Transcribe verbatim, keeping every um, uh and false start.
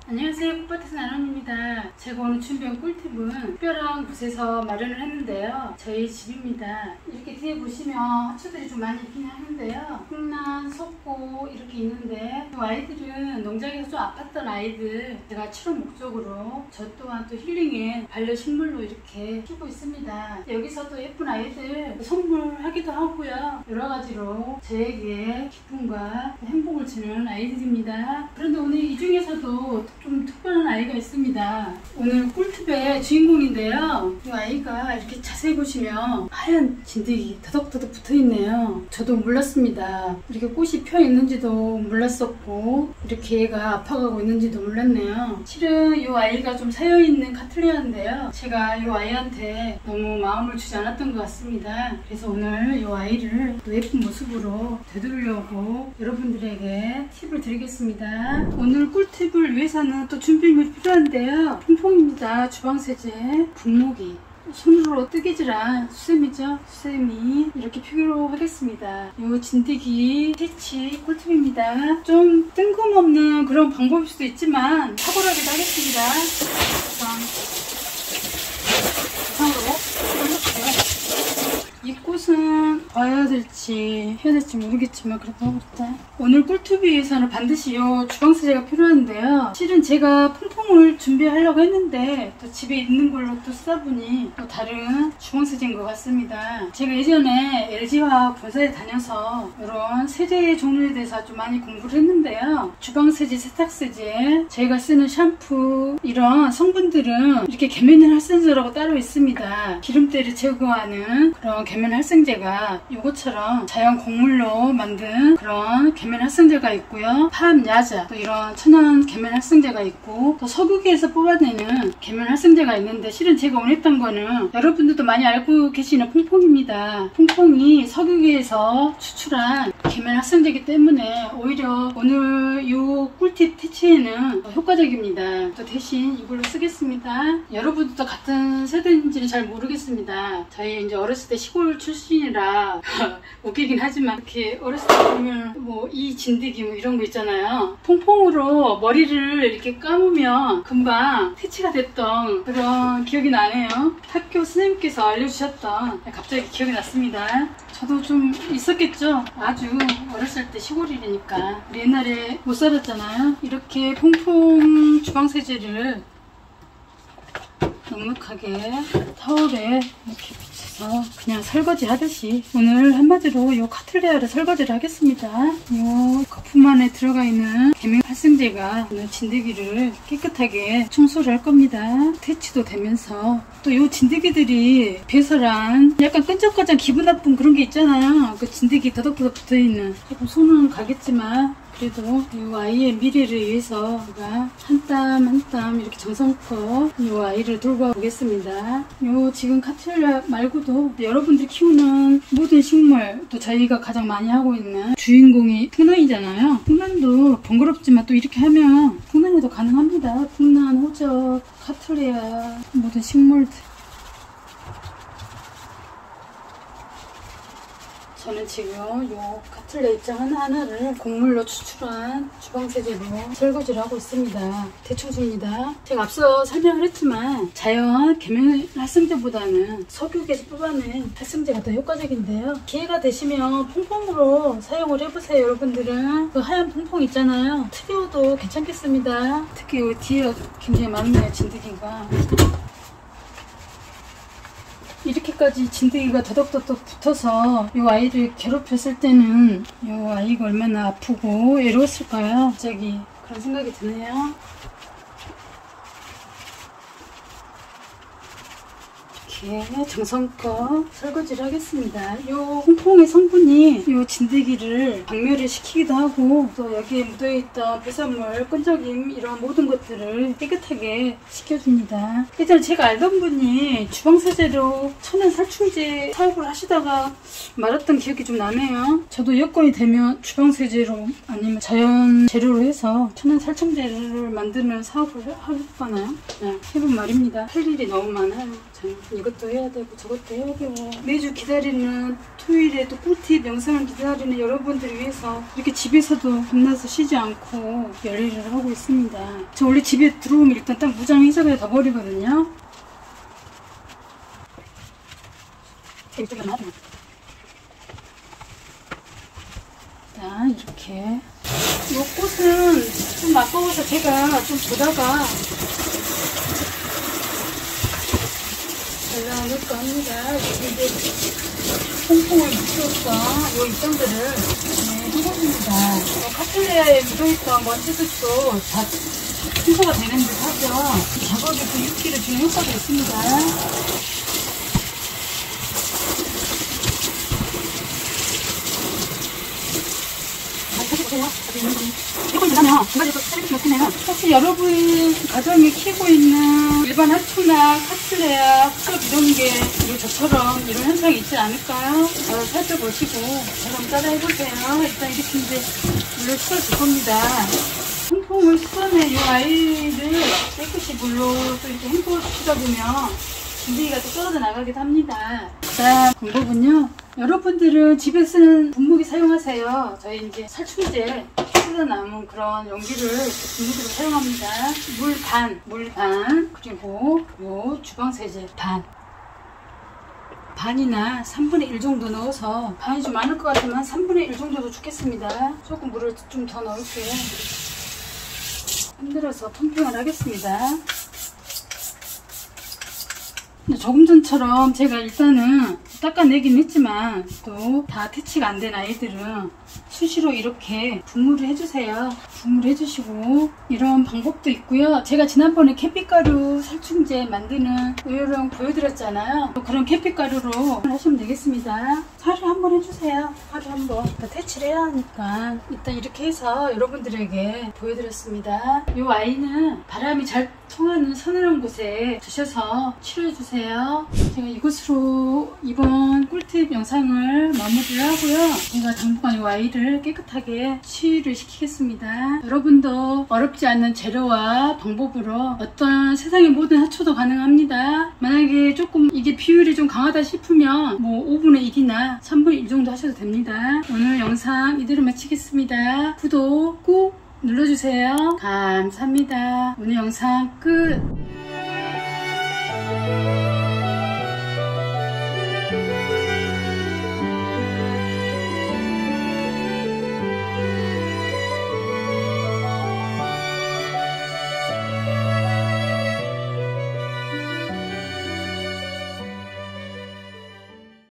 안녕하세요. 꽃밭에서 나눔입니다. 제가 오늘 준비한 꿀팁은 특별한 곳에서 마련을 했는데요. 저희 집입니다. 이렇게 뒤에 보시면 하초들이 좀 많이 있긴 하는데요. 풍란, 석고 이렇게 있는데 이 아이들은 농장에서 좀 아팠던 아이들 제가 치료 목적으로 저 또한 또 힐링에 반려식물로 이렇게 키우고 있습니다. 여기서 또 예쁜 아이들 선물하기도 하고요. 여러 가지로 저에게 기쁨과 행복을 주는 아이들입니다. 그런데 오늘 이 중에서도 좀 특별한 아이가 있습니다. 오늘 꿀팁의 주인공인데요. 이 아이가 이렇게 자세히 보시면 하얀 진드기 더덕더덕 붙어있네요. 저도 몰랐습니다. 이렇게 꽃이 펴 있는지도 몰랐었고 이렇게 얘가 아파가고 있는지도 몰랐네요. 실은 이 아이가 좀 사여있는 카틀리아인데요. 제가 이 아이한테 너무 마음을 주지 않았던 것 같습니다. 그래서 오늘 이 아이를 또 예쁜 모습으로 되돌려고 여러분들에게 팁을 드리겠습니다. 오늘 꿀팁을 위해서는 또 준비물이 필요한데요. 퐁퐁입니다. 주방세제, 분무기, 손으로 뜨개질한 수세미죠. 수세미 이렇게 필요하겠습니다. 이 진드기 퇴치 꿀팁입니다. 좀 뜬금없는 그런 방법일 수도 있지만 탁월하기도 하겠습니다. 우선 우선으로 올려볼게요. 이 꽃은 봐야 될지 해야 될지 모르겠지만 그래도 일단 오늘 꿀팁 위해서는 반드시 이 주방세제가 필요한데요. 실은 제가 퐁퐁을 준비하려고 했는데 또 집에 있는 걸로 또 쓰다 보니 또 다른 주방세제인 것 같습니다. 제가 예전에 엘지화학 본사에 다녀서 이런 세제 종류에 대해서 좀 많이 공부를 했는데요. 주방세제, 세탁세제, 저희가 쓰는 샴푸 이런 성분들은 이렇게 계면활성제라고 따로 있습니다. 기름때를 제거하는 그런 계면활성제가 이것처럼 자연 곡물로 만든 그런 계면활성제가 있고요. 파암, 야자 또 이런 천연 계면활성제가 있고 또 석유계에서 뽑아내는 계면활성제가 있는데 실은 제가 원했던 거는 여러분들도 많이 알고 계시는 퐁퐁입니다. 퐁퐁이 석유계에서 추출한 계면활성제이기 때문에 오히려 오늘 이 꿀팁 퇴치에는 효과적입니다. 또 대신 이걸로 쓰겠습니다. 여러분들도 같은 세대인지는 잘 모르겠습니다. 저희 이제 어렸을 때 시골 출신이라 웃기긴 하지만 이렇게 어렸을 때 보면 뭐 이 진드기 뭐 이런 거 있잖아요. 퐁퐁으로 머리를 이렇게 감으면 금방 퇴치가 됐던 그런 기억이 나네요. 학교 선생님께서 알려주셨던 갑자기 기억이 났습니다. 저도 좀 있었겠죠. 아주 어렸을 때 시골이니까 우리 옛날에 못 살았잖아요. 이렇게 퐁퐁 주방세제를 넉넉하게 타월에 이렇게 붙여서 그냥 설거지 하듯이 오늘 한마디로 이 카틀리아를 설거지를 하겠습니다. 이 거품 안에 들어가 있는 계면활성제가 오늘 진드기를 깨끗하게 청소를 할 겁니다. 퇴치도 되면서 또 이 진드기들이 배설한 약간 끈적끈적 기분 나쁜 그런 게 있잖아요. 그 진드기 더덕더덕 붙어있는 조금 손은 가겠지만 그래도 이 아이의 미래를 위해서 제가 한 땀 한 땀 이렇게 정성껏 이 아이를 돌봐보겠습니다. 이 지금 카틀리아 말고도 여러분들이 키우는 모든 식물 또 저희가 가장 많이 하고 있는 주인공이 풍란이잖아요. 풍란도 번거롭지만 또 이렇게 하면 풍란에도 가능합니다. 풍란, 호적, 카틀리아 모든 식물들 저는 지금 이 카틀리아 입장 하나하나를 곡물로 추출한 주방세제로 설거지를 하고 있습니다. 대청소입니다. 제가 앞서 설명을 했지만 자연 계면활성제보다는 석유계에서 뽑아낸 활성제가 더 효과적인데요. 기회가 되시면 퐁퐁으로 사용을 해보세요. 여러분들은 그 하얀 퐁퐁 있잖아요. 특이어도 괜찮겠습니다. 특히 여기 뒤에 굉장히 많네요. 진드기가. 이렇게까지 진드기가 더덕더덕 붙어서 이 아이를 괴롭혔을 때는 이 아이가 얼마나 아프고 외로웠을까요? 갑자기 그런 생각이 드네요. 이렇게 정성껏 설거지를 하겠습니다. 이 퐁퐁의 성분이 이 진드기를 박멸을 시키기도 하고 또 여기에 묻어있던 배설물, 끈적임 이런 모든 것들을 깨끗하게 시켜줍니다. 예전에 제가 알던 분이 주방세제로 천연 살충제 사업을 하시다가 말았던 기억이 좀 나네요. 저도 여건이 되면 주방세제로 아니면 자연 재료로 해서 천연 살충제를 만드는 사업을 해볼까나요? 네, 해본 말입니다. 할 일이 너무 많아요. 저는 이것 이것도 해야 되고 저것도 해야 되고 매주 기다리는 토요일에 또 꿀팁 영상을 기다리는 여러분들을 위해서 이렇게 집에서도 겁나서 쉬지 않고 열일을 하고 있습니다. 저 원래 집에 들어오면 일단 딱 무장 해석을 다 버리거든요. 이쪽에 놔둬. 자, 이렇게 이 꽃은 좀 아까워서 제가 좀 보다가 잘라낼까 합니다. 여기 이제 퐁퐁을 묻혀서 이 입장들을 네, 해봅니다. 카틀레아에 묻어있던 먼지들도 다 청소가 되는 듯 하죠. 작업에 또 윤기를 주는 효과가 있습니다. 이걸 지나면 중간에 또 쓰레기 넣겠네요. 사실 여러분 가정에 키우고 있는 일반 하초나 카틀레아, 흑석 이런 게 그리고 저처럼 이런 현상이 있지 않을까요? 잘 살펴보시고 저랑 따라해보세요. 일단 이렇게 이제 물로 씻어줄 겁니다. 퐁퐁을 씻어낸 이 아이를 깨끗이 물로 또 이렇게 헹궈 주시다 보면 분위기가 또 떨어져 나가기도 합니다. 자, 방법은요. 여러분들은 집에 쓰는 분무기 사용하세요. 저희 이제 살충제 쓰다 남은 그런 용기를 분무기로 사용합니다. 물 반, 물 반, 그리고 요 주방세제 반. 반이나 삼분의 일 정도 넣어서 반이 좀 많을 것 같으면 한 삼분의 일 정도도 좋겠습니다. 조금 물을 좀 더 넣을게요. 흔들어서 펌핑을 하겠습니다. 조금 전처럼 제가 일단은 닦아내긴 했지만 또 다 퇴치가 안 된 아이들은 수시로 이렇게 분무를 해주세요. 분무를 해주시고 이런 방법도 있고요. 제가 지난번에 캐피가루 살충제 만드는 요령 보여드렸잖아요. 그런 캐피가루로 하시면 되겠습니다. 하루에 한 번 해주세요. 하루에 한 번. 퇴치를 해야 하니까 일단 이렇게 해서 여러분들에게 보여드렸습니다. 이 아이는 바람이 잘 통하는 서늘한 곳에 두셔서 치료해주세요. 제가 이것으로 이번 꿀팁 영상을 마무리를 하고요. 제가 당분간 이 아이를 깨끗하게 치유를 시키겠습니다. 여러분도 어렵지 않은 재료와 방법으로 어떤 세상의 모든 하초도 가능합니다. 만약에 조금 이게 비율이 좀 강하다 싶으면 뭐 오분의 일이나 삼분의 일 정도 하셔도 됩니다. 오늘 영상 이대로 마치겠습니다. 구독 꾹 눌러주세요. 감사합니다. 오늘 영상 끝.